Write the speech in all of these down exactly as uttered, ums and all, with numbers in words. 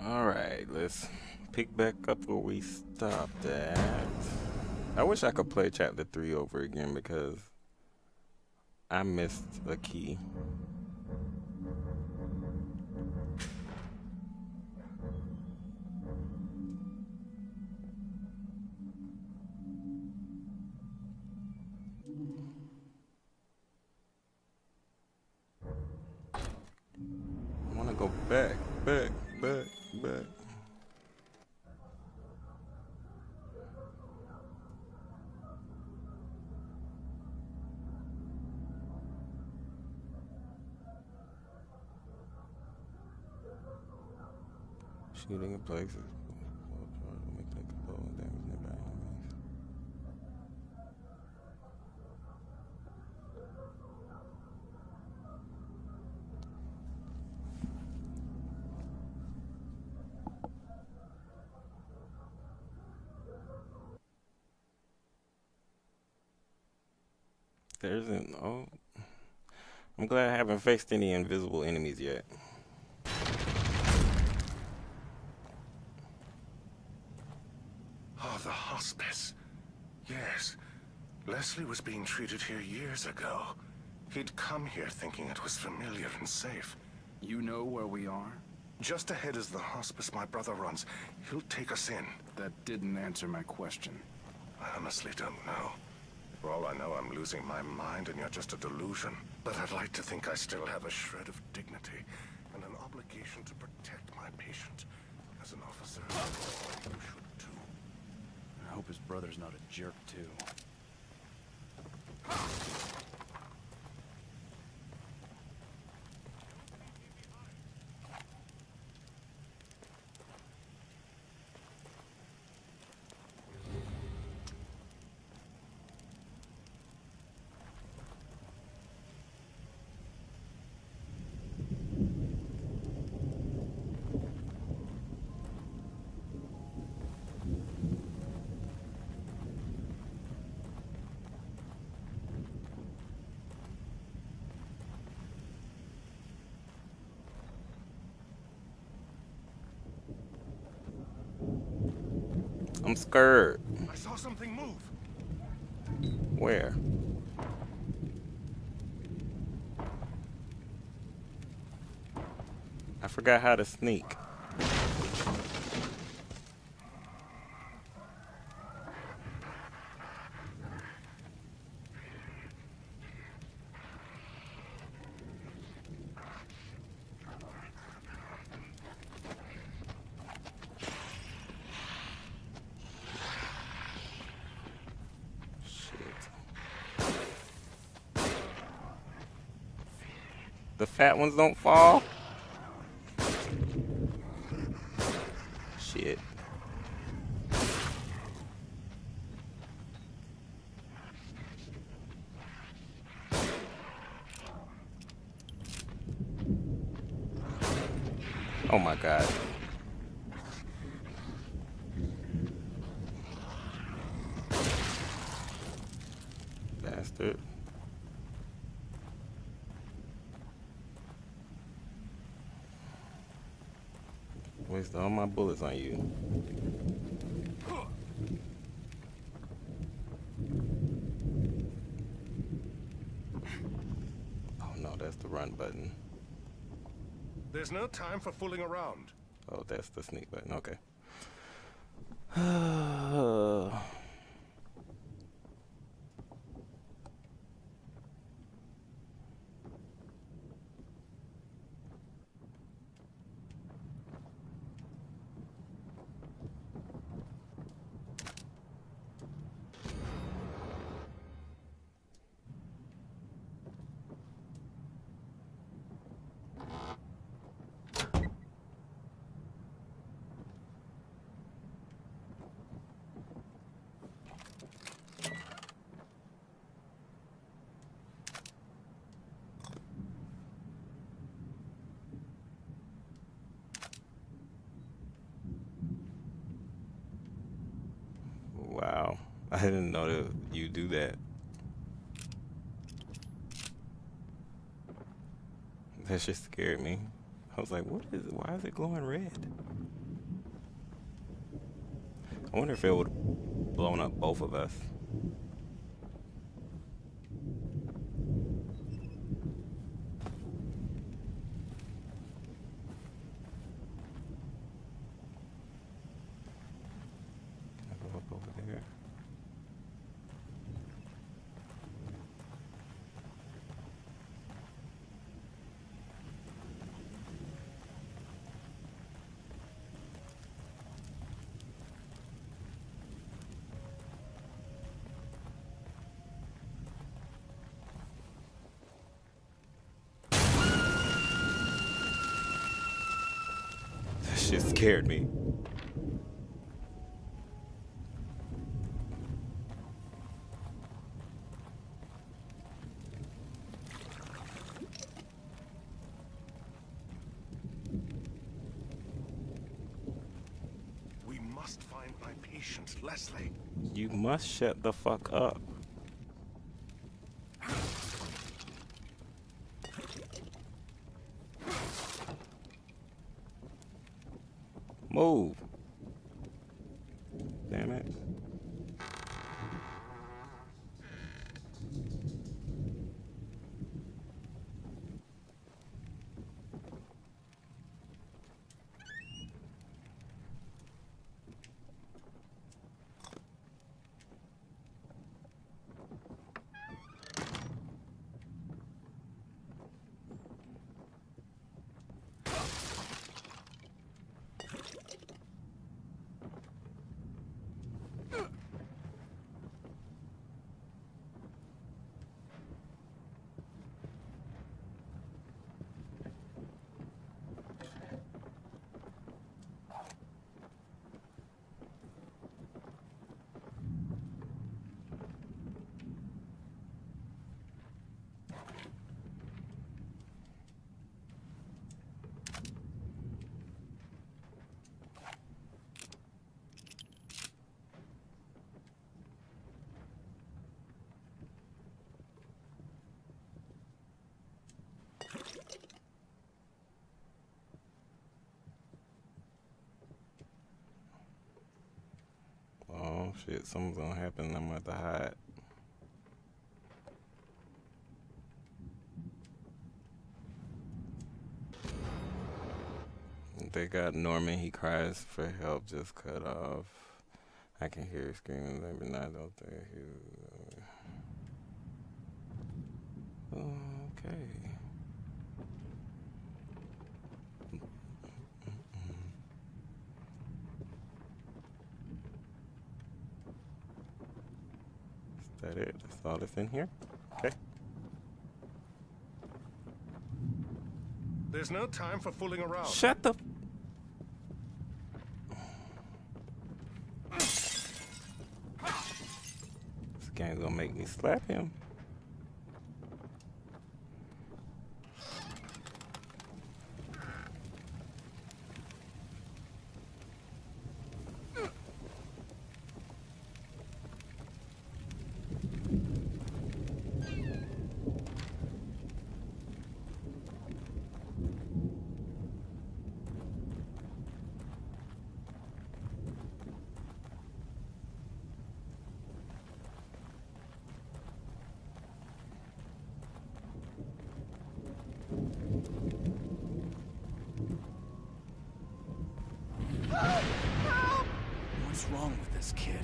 Alright, let's pick back up where we stopped at. I wish I could play chapter three over again because I missed a key. I want to go back, back, back, back. Shooting in places. There's an oh. I'm glad I haven't faced any invisible enemies yet. Oh, the hospice. Yes. Leslie was being treated here years ago. He'd come here thinking it was familiar and safe. You know where we are? Just ahead is the hospice my brother runs. He'll take us in. That didn't answer my question. I honestly don't know. For all I know, I'm losing my mind and you're just a delusion. But I'd like to think I still have a shred of dignity and an obligation to protect my patient. As an officer, you should too. I hope his brother's not a jerk, too. I'm scared. I saw something move. Where? I forgot how to sneak. The fat ones don't fall? Shit. Oh my god. Bastard. Waste all my bullets on you. Oh no, that's the run button. There's no time for fooling around. Oh, that's the sneak button. Okay. Wow, I didn't know that you do that. That just scared me. I was like, what is it? Why is it glowing red? I wonder if it would have blown up both of us. Can I go up over there? That shit scared me. We must find my patient, Leslie. You must shut the fuck up. Move. Damn it. Oh shit, something's gonna happen. I'm gonna have to hide. They got Norman, he cries for help, just cut off. I can hear her screaming every night out there. Okay. Is that it? That's all that's in here? Okay. There's no time for fooling around. Shut the... This game's gonna make me slap him. What's wrong with this kid?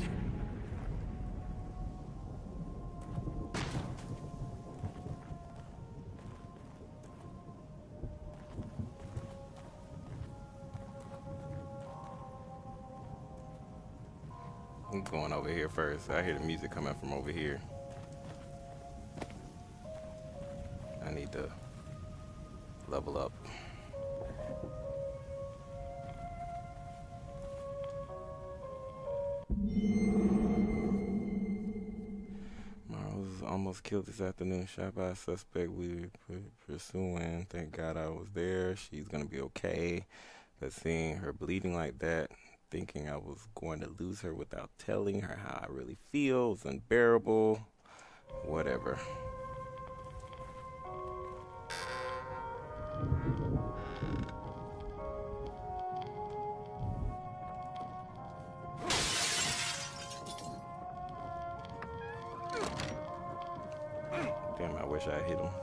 I'm going over here first. I hear the music coming from over here. I need to level up. Miles almost killed this afternoon, shot by a suspect we were pursuing. Thank God I was there. She's gonna be okay. But seeing her bleeding like that, thinking I was going to lose her without telling her how I really feel is unbearable. Whatever. shot hit him.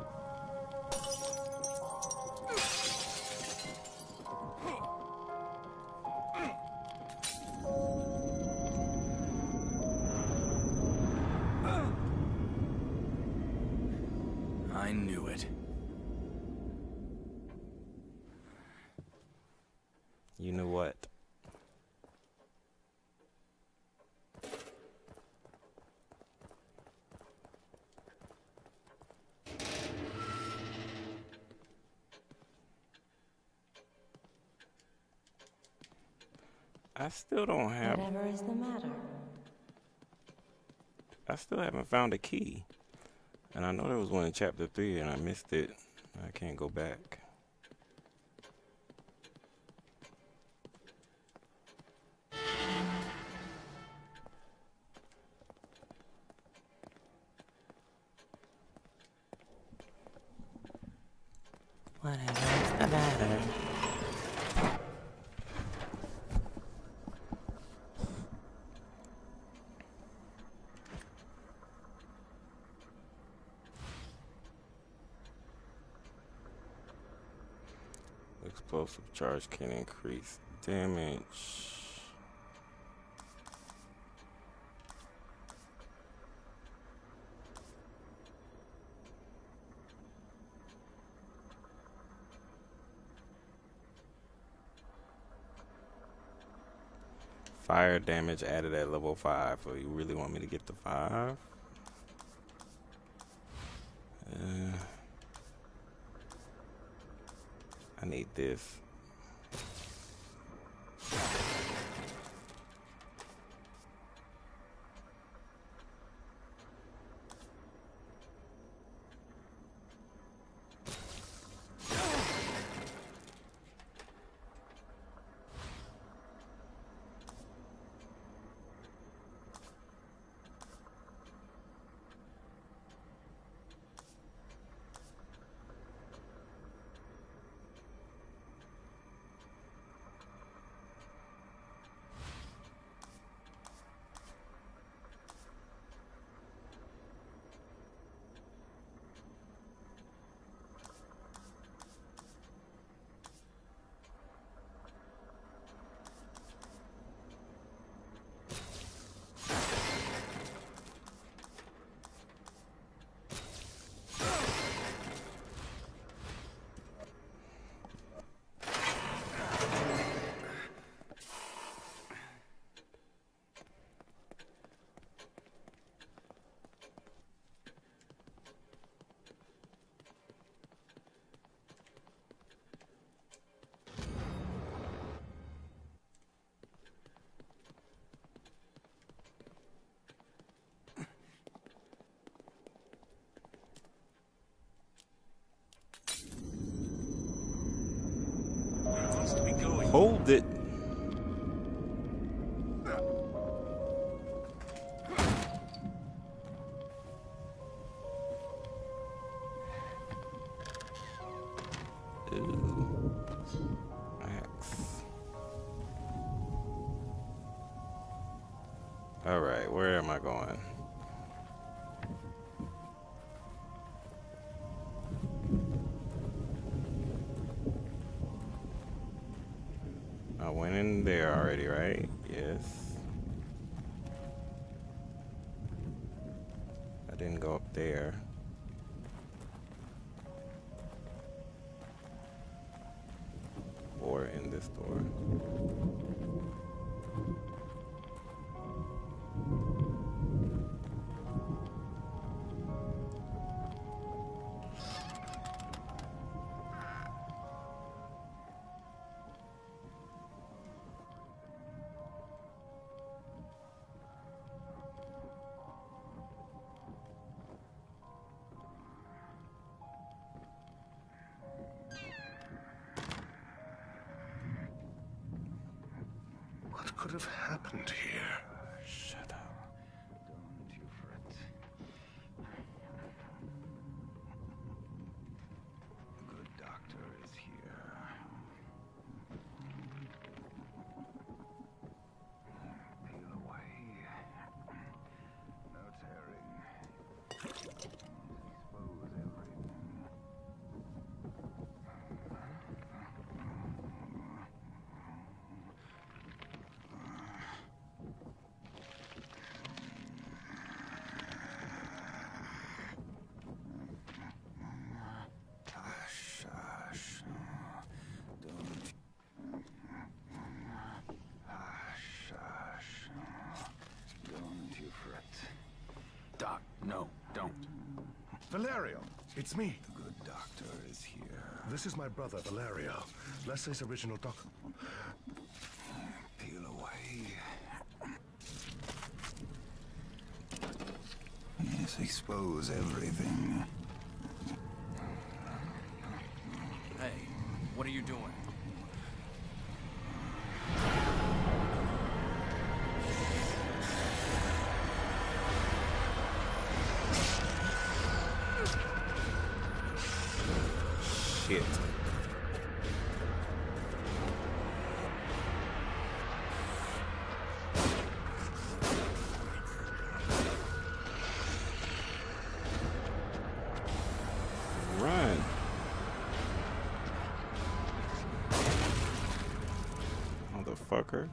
I knew it. You know what? I still don't have. Whatever is the matter? I still haven't found a key. And I know there was one in chapter three and I missed it. I can't go back. Whatever is the matter? Explosive charge can increase damage. Fire damage added at level five. So you really want me to get to five? Uh, I need this. Hold it. Ooh. Axe. All right, where am I going? I went in there already, right? Yes. I didn't go up there. Or in this door. What could have happened here? Shut up. Don't you fret. Good doctor is here. Peel away. No tearing. Dispose Valerio, it's me. The good doctor is here. This is my brother, Valerio. Leslie's original doc... Peel away. Yes, expose everything. Hey, what are you doing? Shit. Run. Motherfucker.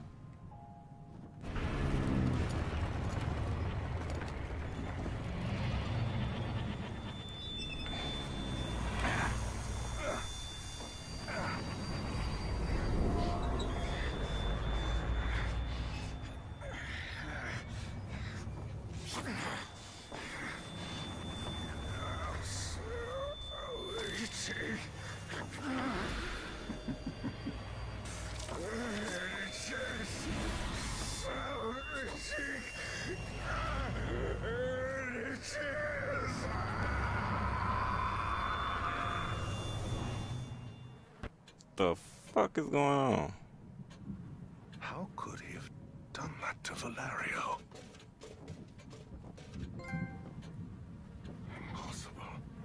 The fuck is going on? How could he have done that to Valerio? Impossible.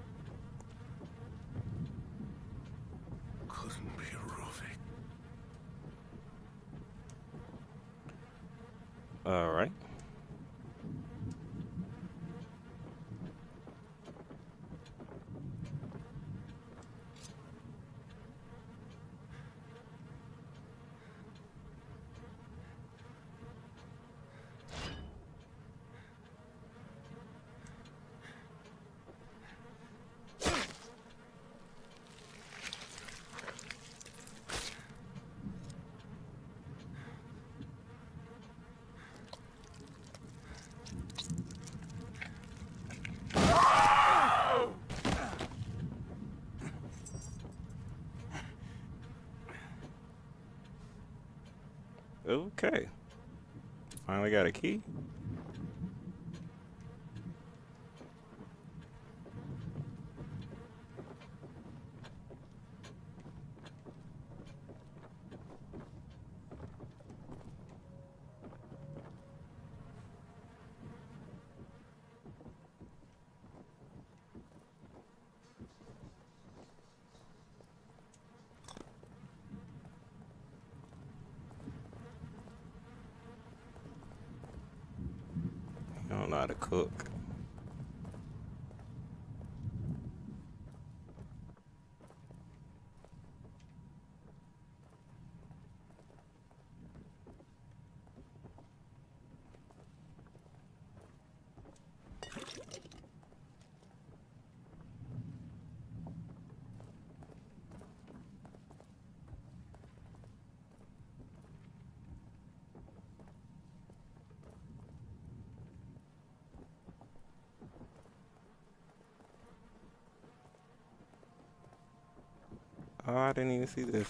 Couldn't be Ruvik. All right. Okay. Finally got a key. I don't know how to cook. Oh, I didn't even see this.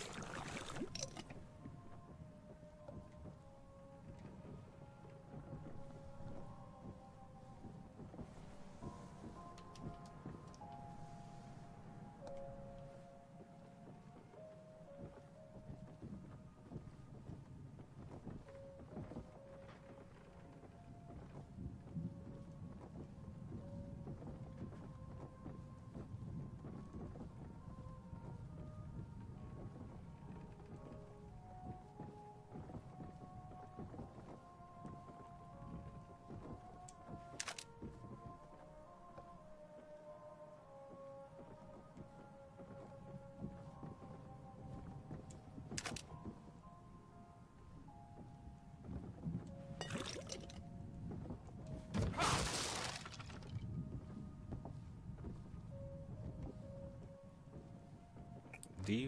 Do you?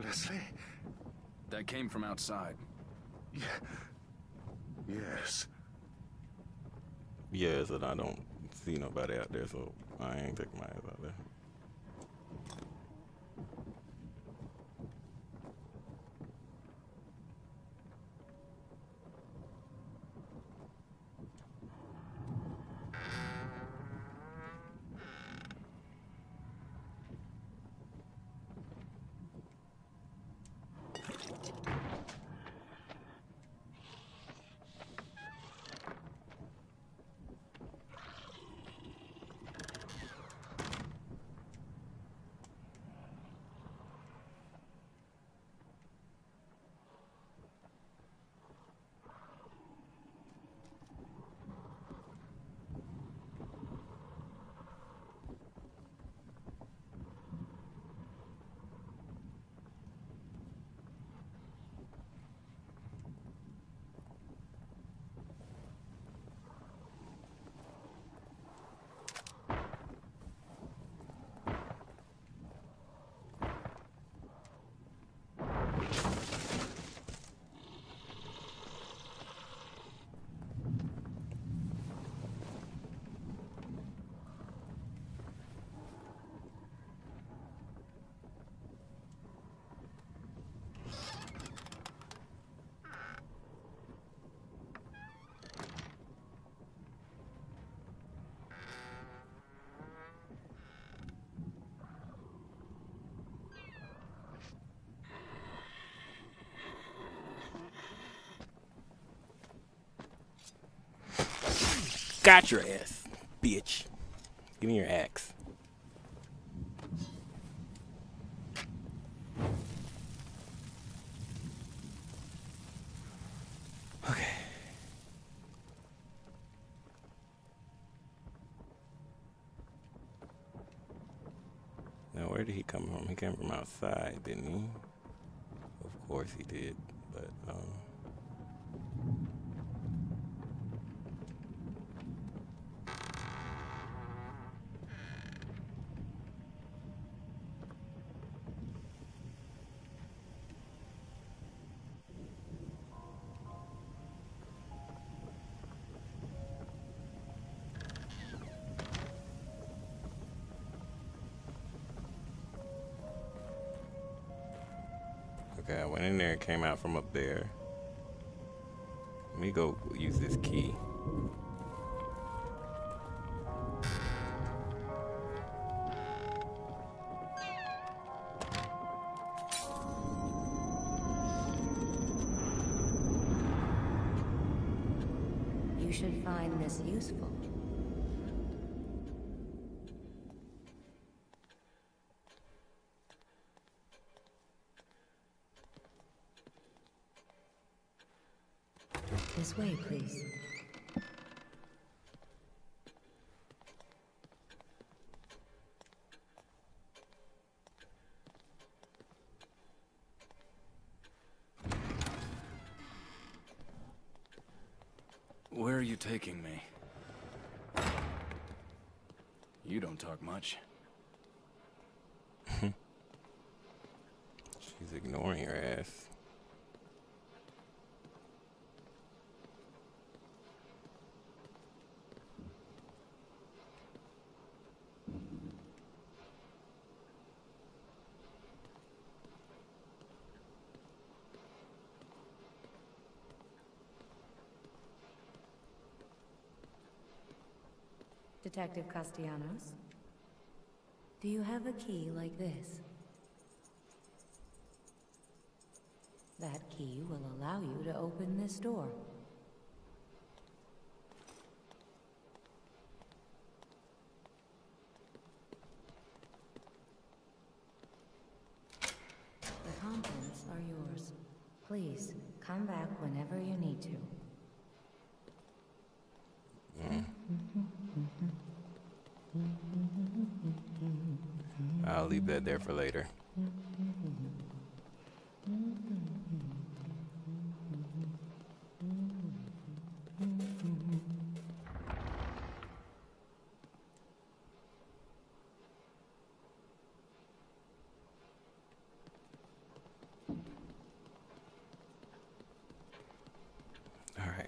Wesley? That came from outside. Yeah. Yes. Yes, and I don't see nobody out there, so I ain't taking my ass out there. Got your ass, bitch. Give me your axe. Okay. Now, where did he come from? He came from outside, didn't he? Of course he did, but, um... Okay, I went in there and came out from up there. Let me go use this key. You should find this useful. This way, please. Where are you taking me? You don't talk much. She's ignoring your ass. Detective Castellanos, do you have a key like this? That key will allow you to open this door. The contents are yours. Please, come back whenever you need to. Mm. I'll leave that there for later.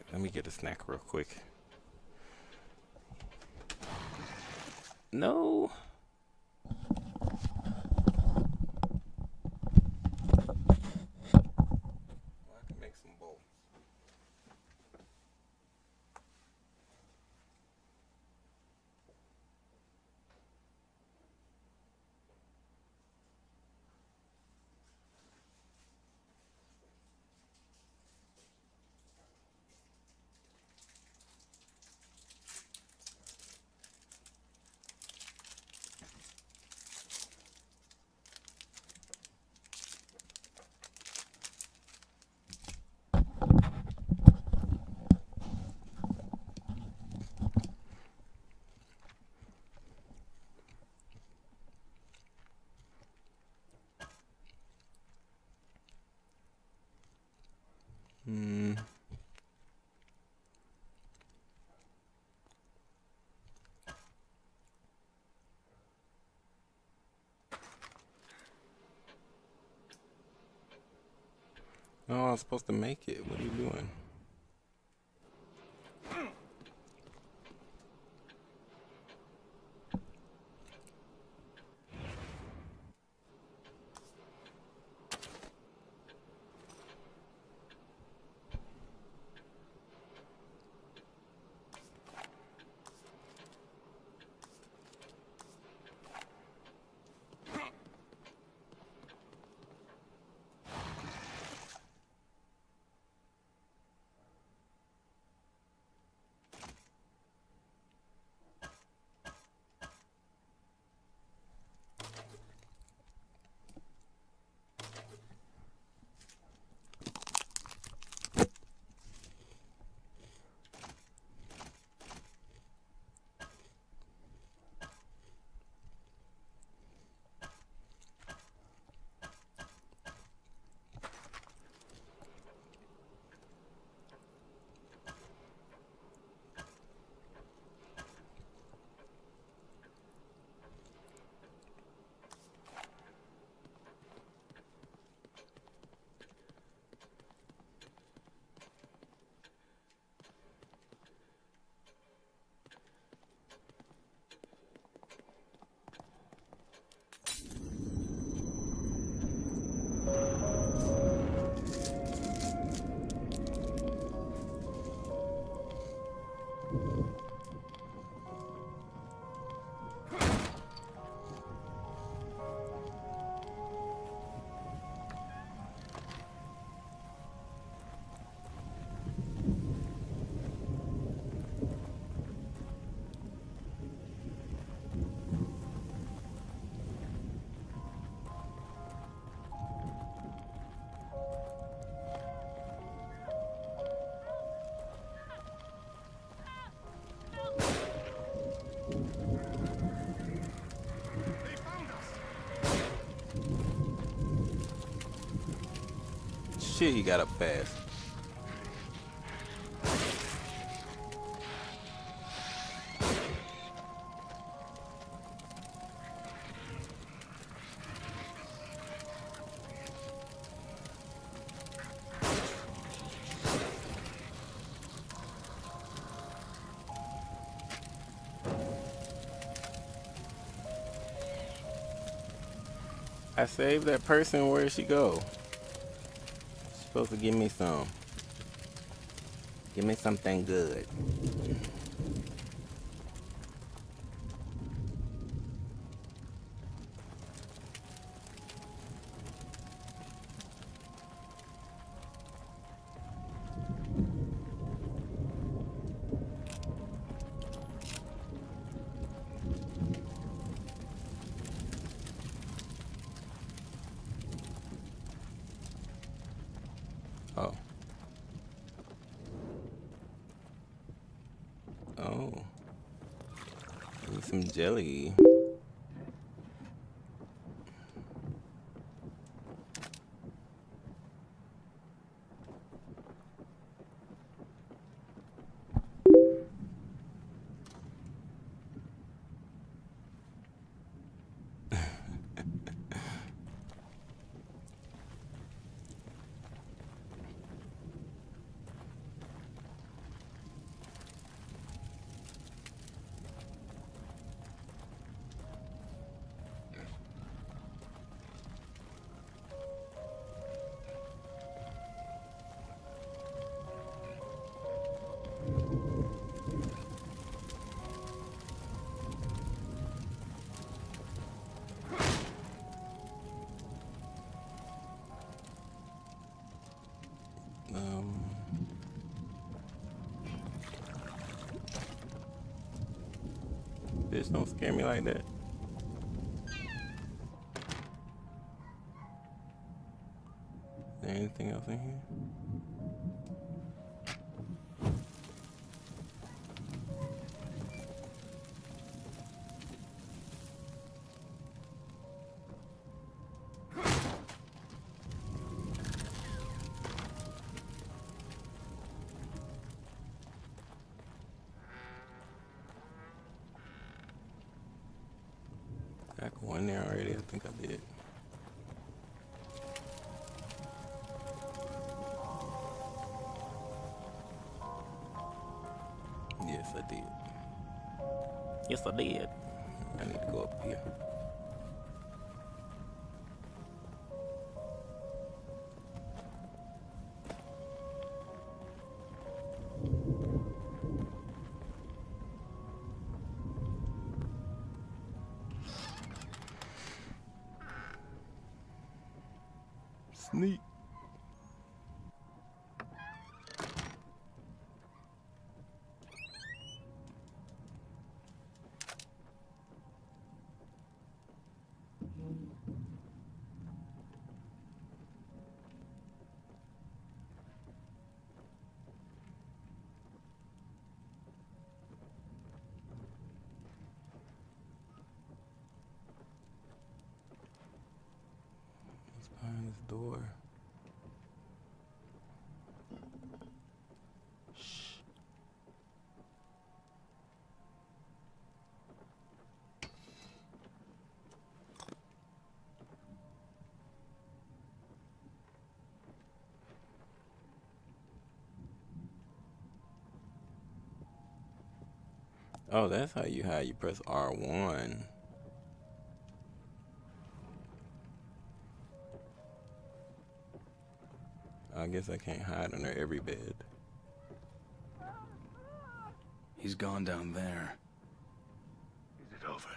Let me get a snack real quick. No. Well, I can make some bowls. Hmm. No, I was supposed to make it. What are you doing? Shit, he got up fast. I saved that person. Where'd she go? She's supposed to give me some. Give me something good. Oh. Oh. Need some jelly. Bitch, don't scare me like that. Is there anything else in here? I can go in there already. I think I did. Yes, I did. Yes, I did. I need to go up here. Sneak. What's behind this door? Oh, that's how you hide. You press R one. I guess I can't hide under every bed. He's gone down there. Is it over?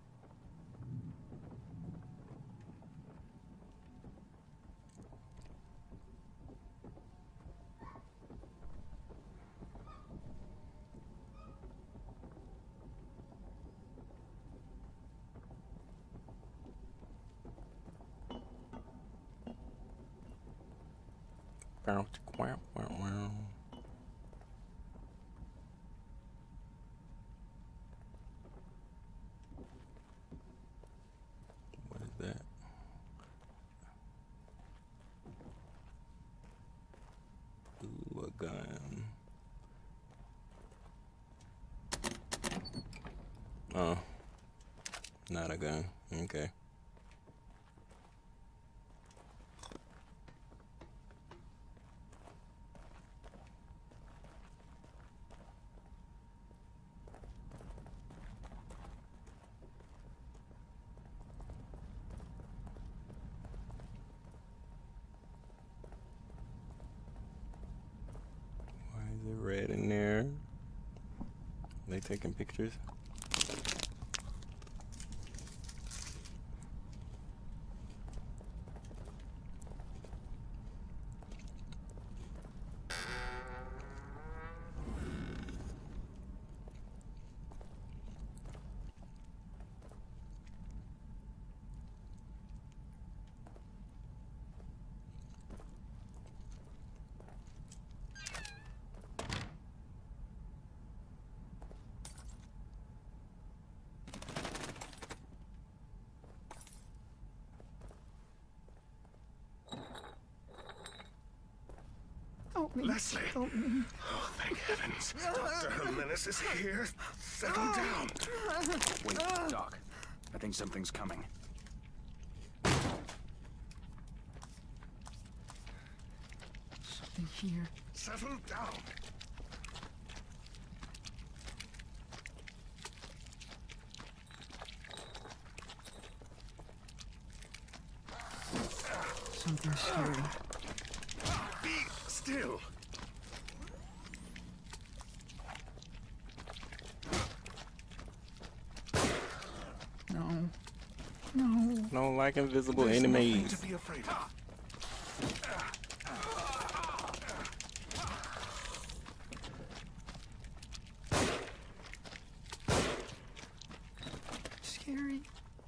Wow, wow, wow, wow. What is that? Ooh, a gun. Oh, not a gun. Okay. Why is it red in there? They taking pictures? Help me. Leslie! Help me. Oh, thank heavens. Doctor Jimenez is here. Settle down. Wait, Doc. I think something's coming. Something here. Settle down. Something scary. Be still. No. No. I don't like invisible There's nothing enemies. to be afraid of. scary.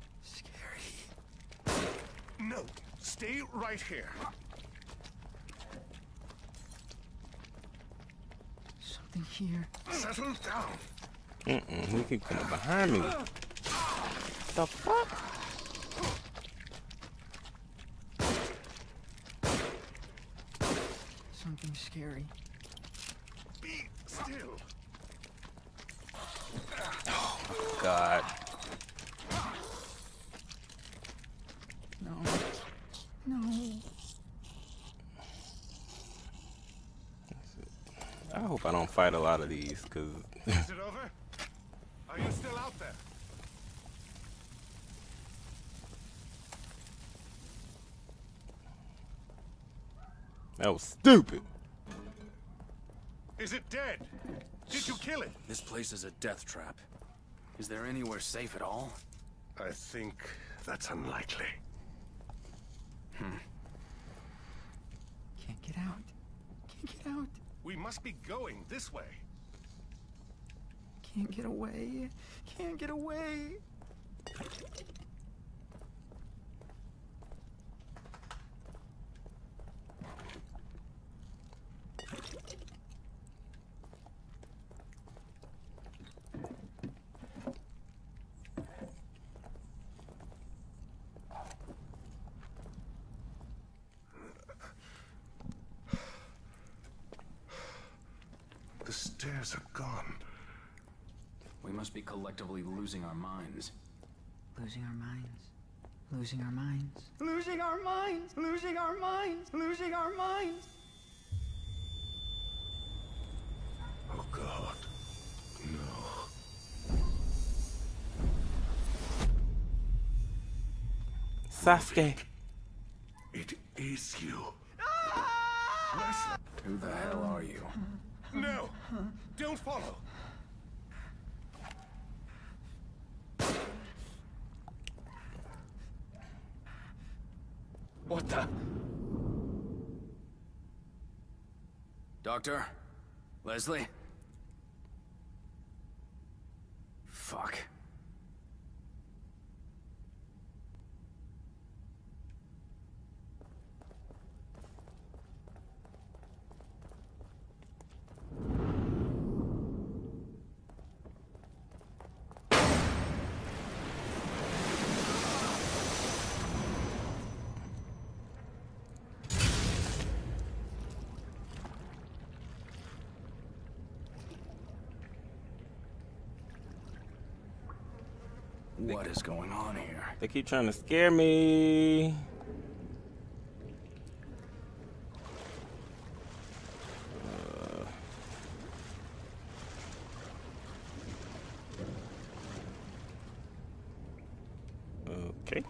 Scary. No, stay right here. Something here. Settle down. Mm-mm, he keep coming behind me. The fuck? Something scary. Be still. God. No. No. I hope I don't fight a lot of these, cause Is it over? Are you still out there? that was stupid. Is it dead? Did you kill it? This place is a death trap. Is there anywhere safe at all? I think that's unlikely. Hmm. Can't get out. Can't get out. We must be going this way. Can't get away. Can't get away. The stairs are gone. We must be collectively losing our minds. Losing our minds. Losing our minds. Losing our minds. Losing our minds. Losing our minds. Oh God. No. Sasuke. It is you. Who the hell are you? No! Don't follow! What the? Doctor? Leslie? Fuck. What is going on here? They keep trying to scare me. Uh, okay.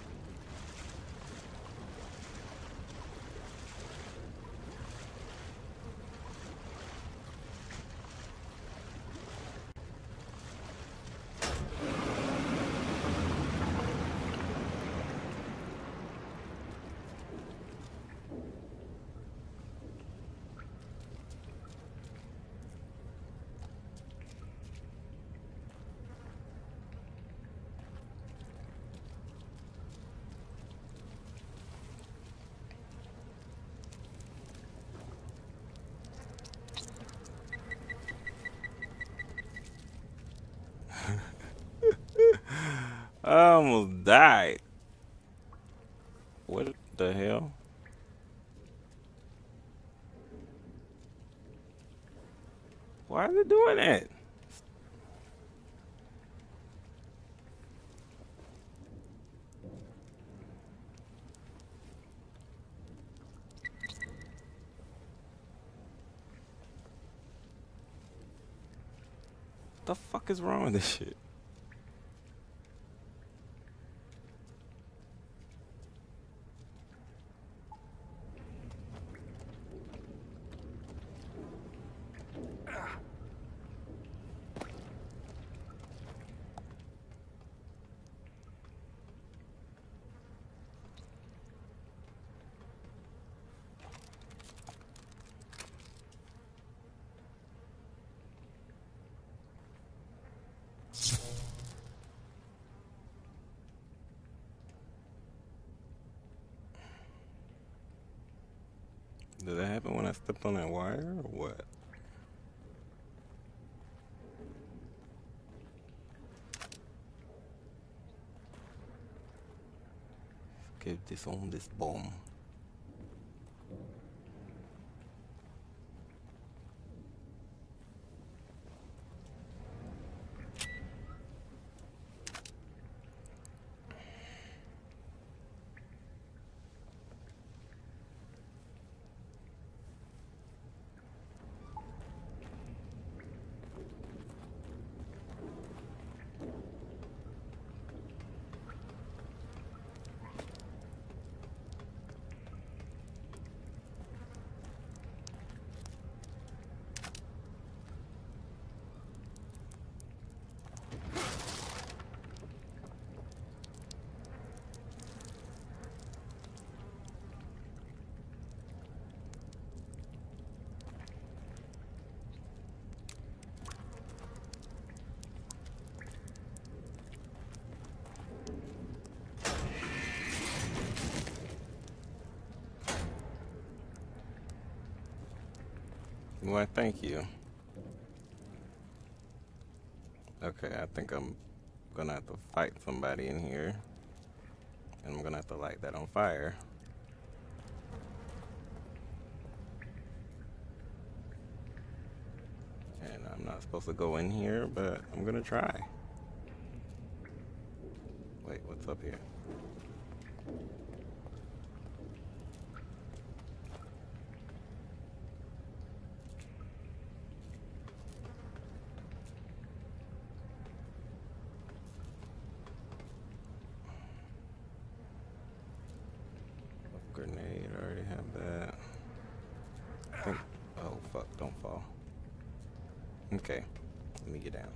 I almost died. What the hell? Why is it doing that? What the fuck is wrong with this shit? You Did that happen when I stepped on that wire or what? Give this on this bomb. Why, thank you. Okay, I think I'm gonna have to fight somebody in here. And I'm gonna have to light that on fire. And I'm not supposed to go in here, but I'm gonna try. Wait, what's up here? Grenade, I already have that. I think, oh fuck, don't fall. Okay, let me get down.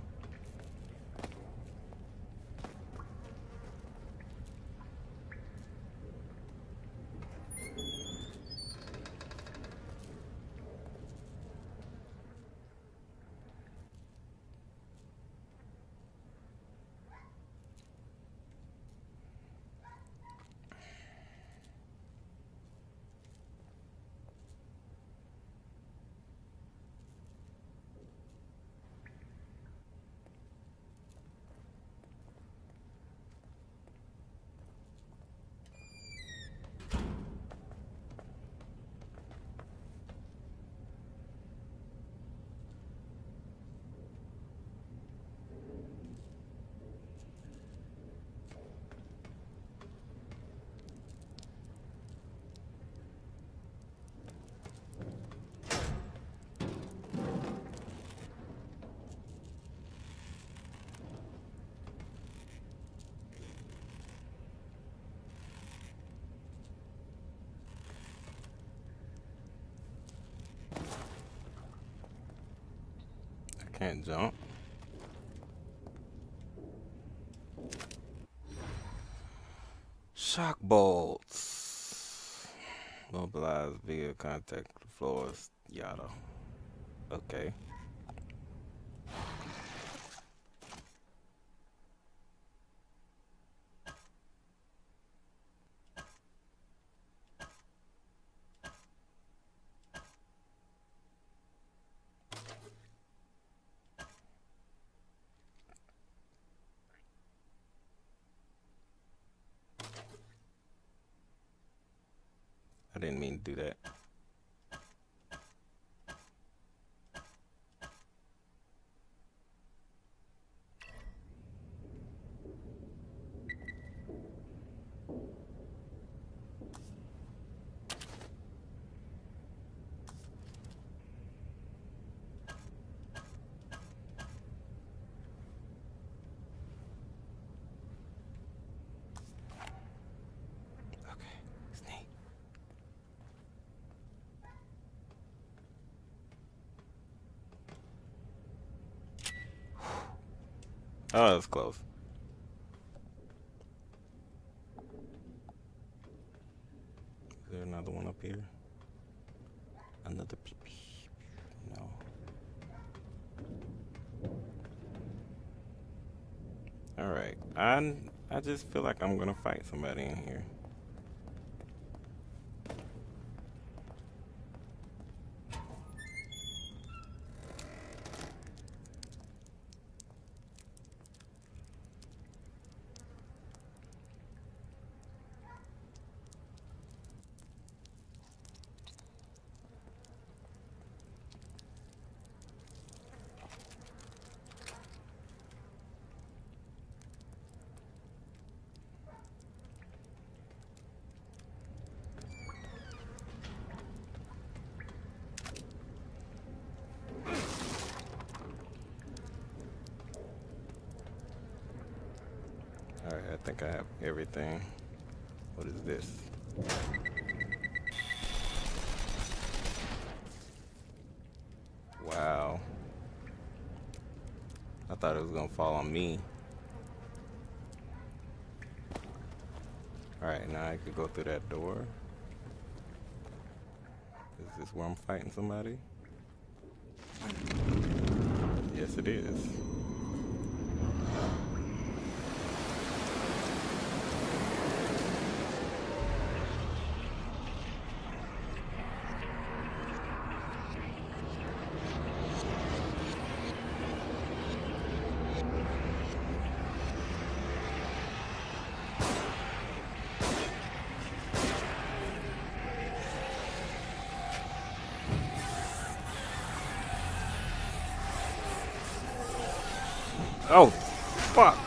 Can't jump. Shock bolts. Mobilize via contact with the floors. Yada. Okay. I didn't mean to do that. Oh, that's close. Is there another one up here? Another peep. No. All right. I I just feel like I'm gonna fight somebody in here. Alright, I think I have everything. What is this? Wow. I thought it was gonna fall on me. Alright, now I could go through that door. Is this where I'm fighting somebody? Yes, it is. Oh, fuck.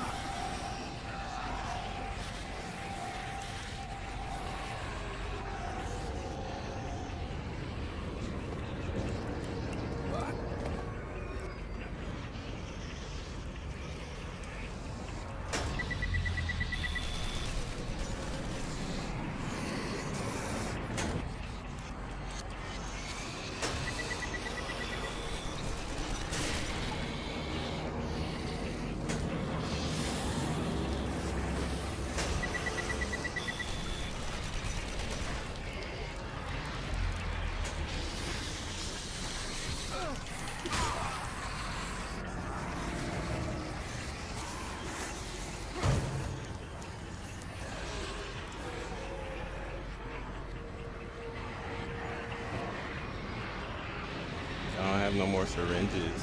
I don't have no more syringes.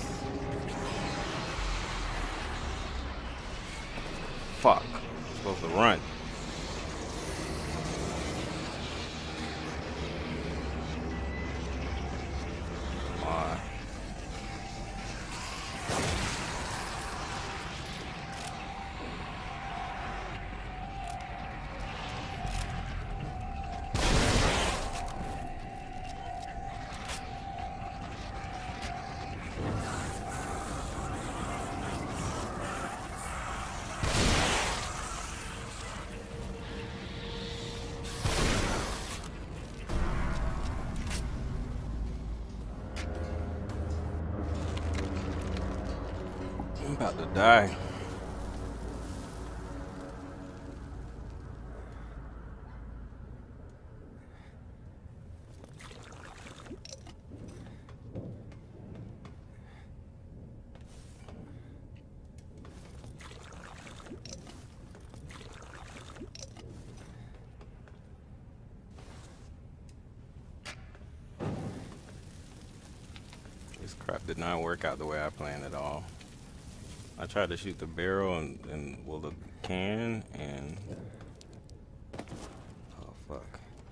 Fuck. I'm supposed to run. Come on. I'm about to die. This crap did not work out the way I planned at all. I tried to shoot the barrel and, and well, the can, and oh fuck.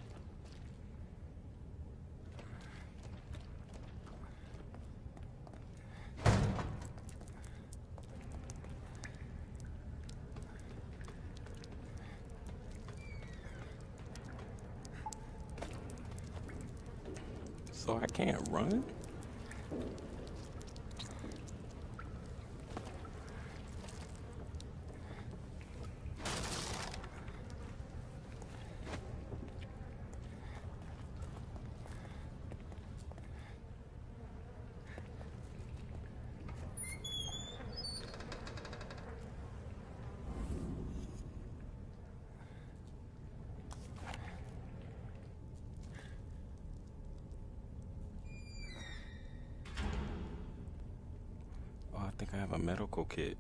So I can't run? I think I have a medical kit.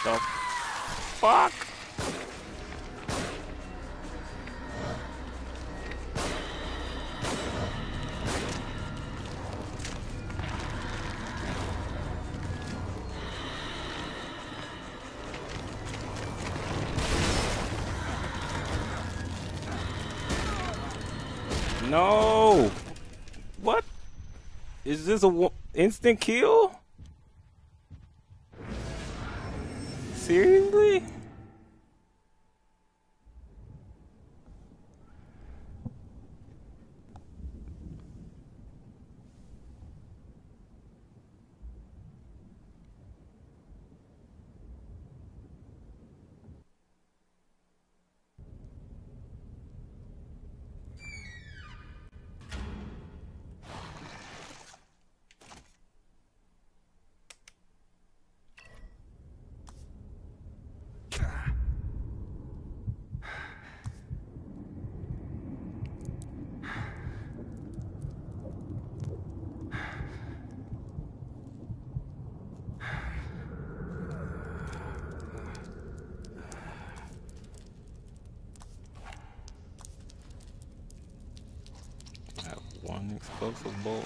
The fuck? No! What? Is this a w instant kill? Seriously? One explosive bolt.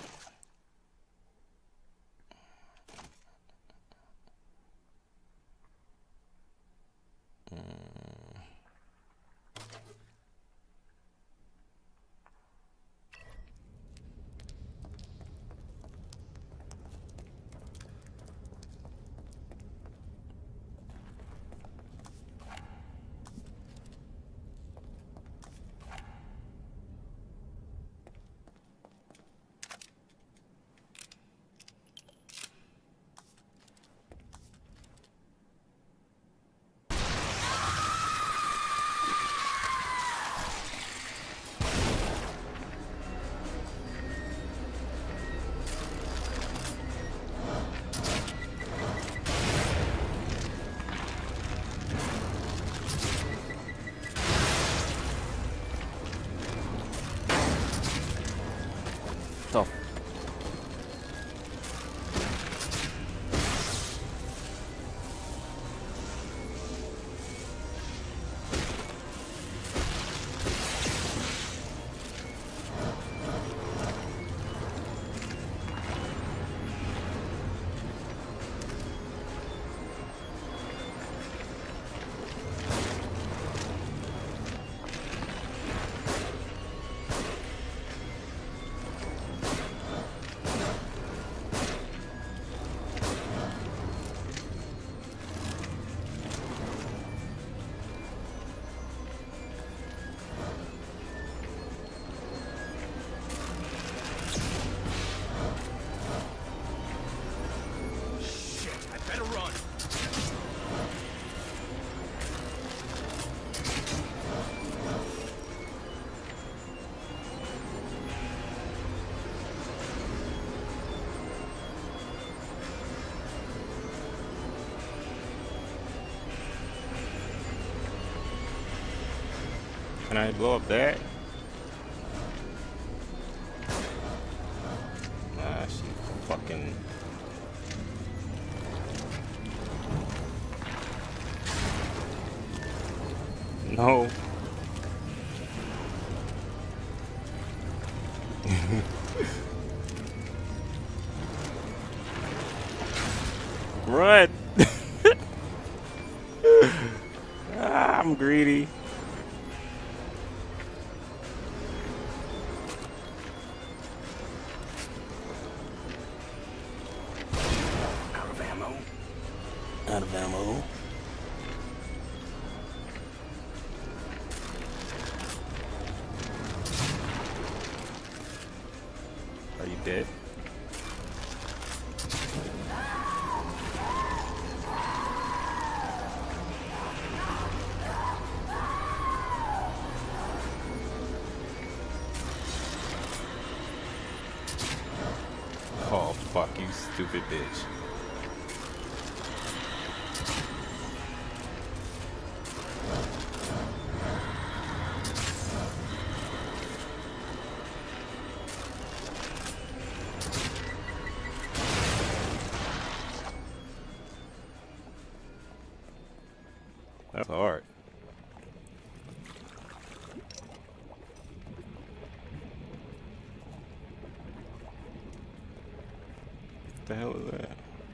Tough. Can I blow up that? Ah, she fucking... No. Run! Ah, I'm greedy. Out of ammo. Are you dead? Oh, fuck you, stupid bitch. That's hard. What the hell is that?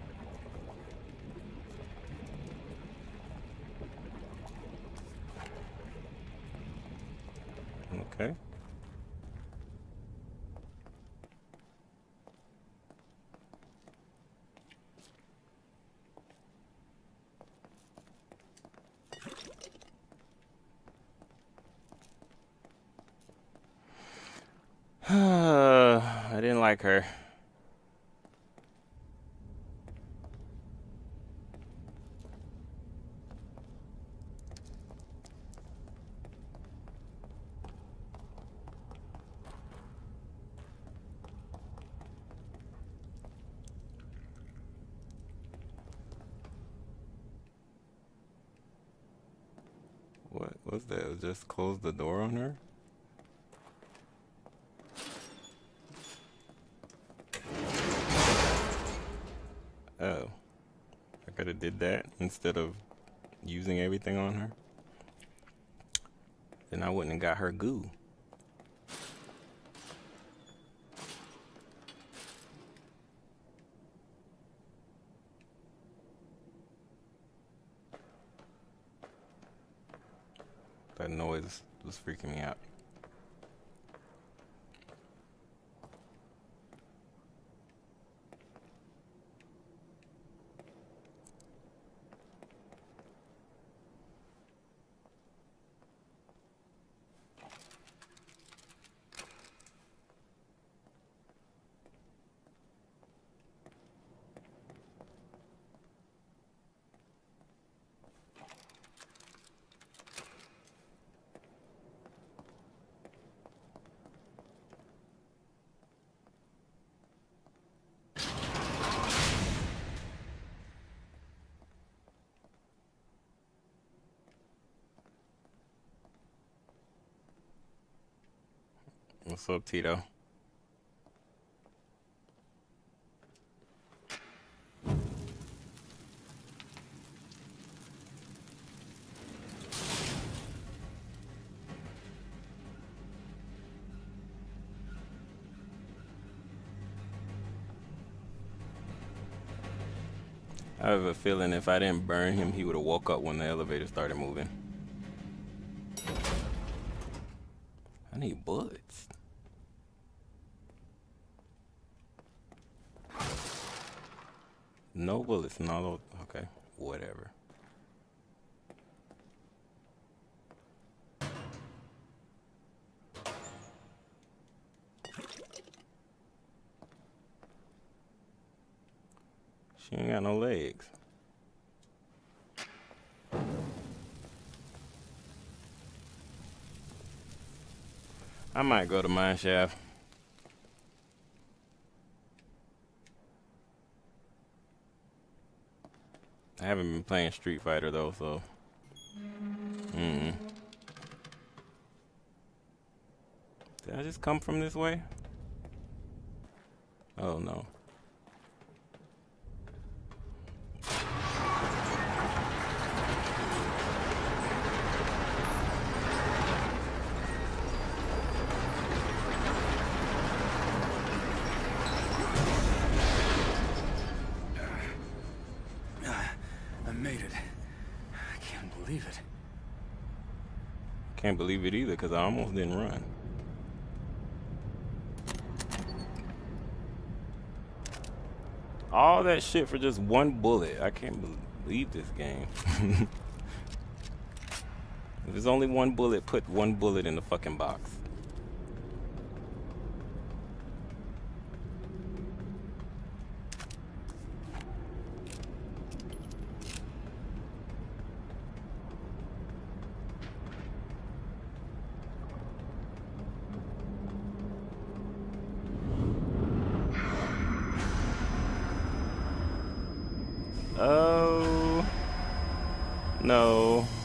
Okay. I didn't like her. What was that? Just close the door on her? Oh. I could have did that instead of using everything on her. Then I wouldn't have got her goo. That noise was freaking me out. What's up, Tito? I have a feeling if I didn't burn him, he would have woke up when the elevator started moving. I need bullets. No bullets, no. Okay, whatever. She ain't got no legs. I might go to mine shaft. I haven't been playing Street Fighter though, so. Mm-mm. Did I just come from this way? Oh no. Can't believe it either, because I almost didn't run. All that shit for just one bullet. I can't believe this game. If there's only one bullet, put one bullet in the fucking box. Oh, no.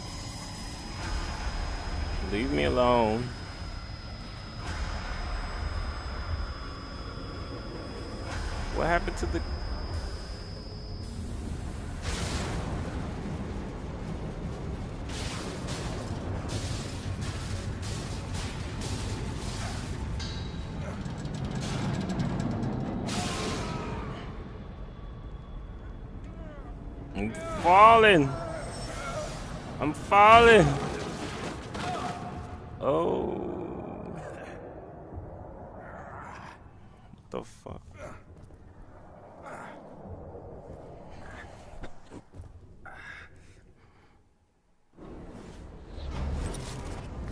Leave me alone. What happened to the... falling. I'm falling. Oh. What the fuck?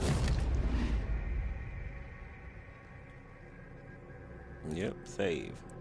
Yep, save.